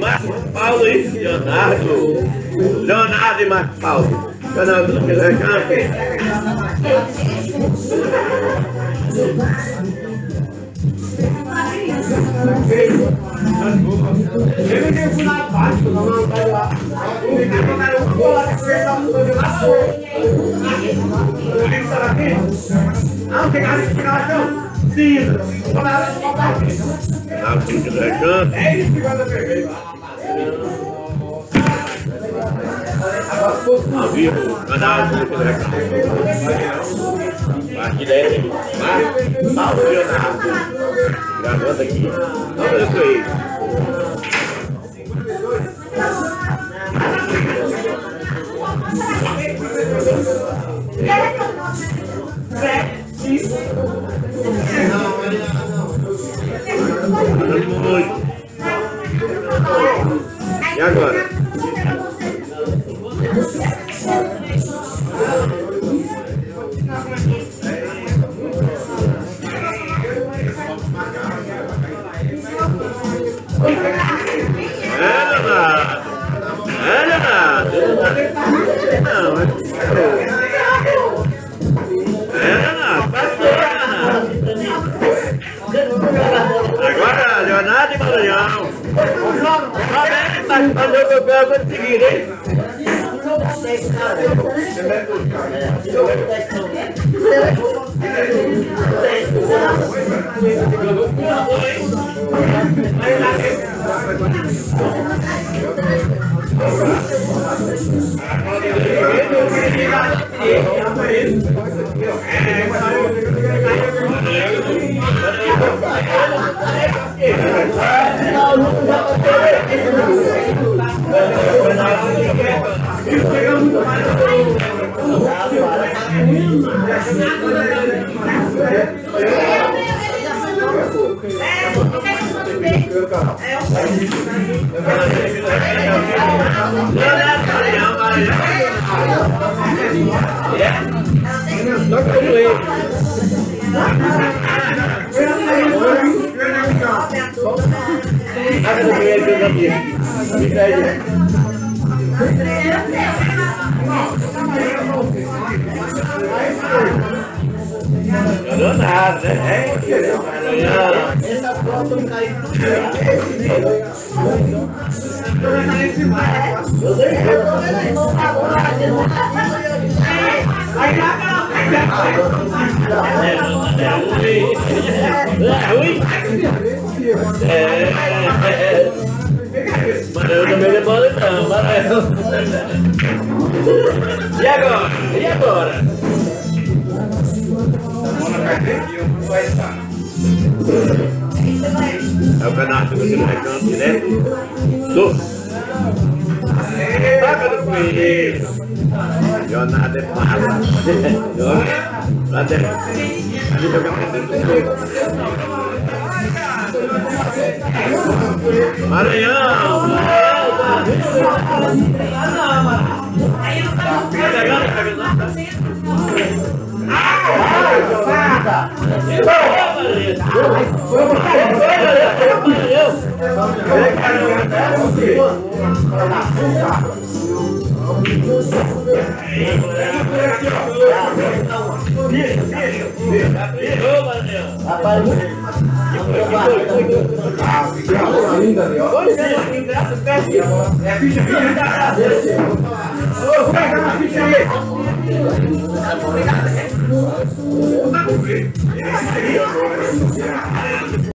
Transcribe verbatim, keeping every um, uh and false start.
Marcos Paulo e Leonardo. Leonardo e Marcos Paulo. Canal do Recanto. Não, tem cara de finalação. Sim. Canal do Recanto. É isso que vai dar perfeito. Ao vivo, canal do Recanto. Aqui dentro, Marcos Paulo e Leonardo. Gravando aqui. Olha isso aí. Muito. E agora? É, Leonardo. É, Leonardo. Não, é... É, Leonardo. Passou, Leonardo. Agora, Leonardo e Maranhão. Vai fazer o que eu quero conseguir, hein? Não nada, né? Essa foto não caiu. Maranhão também é bola não, Maranhão. E agora? E agora? É o canal do Recanto direto do Toca do Coelho. Leonardo é pala. Lá dentro. Ali joga pra dentro do jogo. Maranhão! É ficha, ficha.